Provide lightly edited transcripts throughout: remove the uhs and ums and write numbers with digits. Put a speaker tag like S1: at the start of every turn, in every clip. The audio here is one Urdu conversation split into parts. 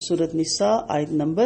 S1: سورۃ نساء آیت نمبر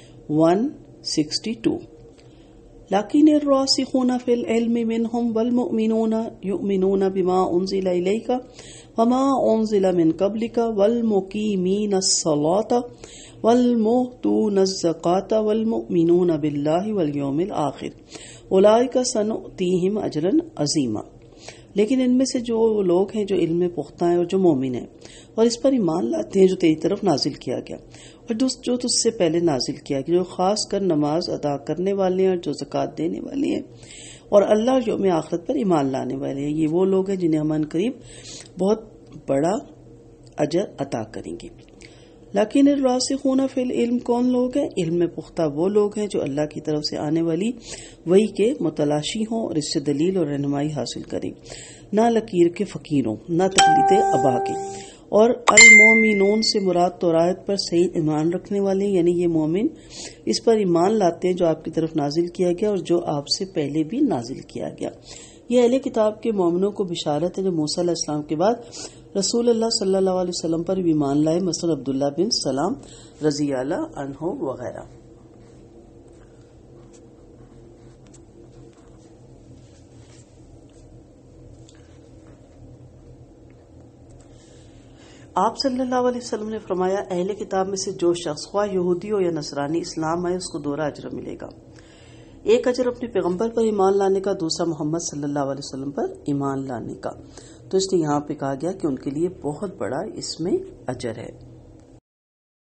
S1: 162. لكن الراسخون في العلم منهم والمؤمنون يؤمنون بما أنزل إليك وما أنزل من قبلك والمقيمين الصلاة والمؤتون الزكاة والمؤمنون بالله واليوم الآخر أولئك سنؤتيهم أجرا عظيما. لیکن ان میں سے جو لوگ ہیں جو علم میں پختہ ہیں اور جو مومن ہیں اور اس پر ایمان لاتے ہیں جو تیری طرف نازل کیا گیا اور جو تجھ سے پہلے نازل کیا گیا، جو خاص کر نماز ادا کرنے والے ہیں اور جو زکوٰۃ دینے والے ہیں اور اللہ اور یوم آخرت پر ایمان لانے والے ہیں، یہ وہ لوگ ہیں جنہیں ہم ان قریب بہت بڑا اجر عطا کریں گے. لیکن الراسخون فی العلم کون لوگ ہیں؟ علم میں پختہ وہ لوگ ہیں جو اللہ کی طرف سے آنے والی وحی کے متلاشی ہوں اور اس سے دلیل اور رہنمائی حاصل کریں، نہ لکیر کے فقیروں نہ تقلید ابا کے. اور المومنون سے مراد توراۃ پر صحیح ایمان رکھنے والے، یعنی یہ مومن اس پر ایمان لاتے ہیں جو آپ کی طرف نازل کیا گیا اور جو آپ سے پہلے بھی نازل کیا گیا. یہ اہل کتاب کے مومنوں کو بشارت ہے جو موسیٰ علیہ السلام کے بعد رسول اللہ صلی اللہ علیہ وسلم پر بھی ایمان لائے، مثلا عبداللہ بن سلام رضی اللہ عنہ وغیرہ. آپ صلی اللہ علیہ وسلم نے فرمایا، اہل کتاب میں سے جو شخص خواہ یہودی ہو یا نصرانی اسلام آئے اس کو دوہرا اجر ملے گا. ایک اجر اپنے پیغمبر پر ایمان لانے کا، دوسرا محمد صلی اللہ علیہ وسلم پر ایمان لانے کا. تو اس لیے یہاں پہ کہا گیا کہ ان کے لیے بہت بڑا اس میں اجر ہے.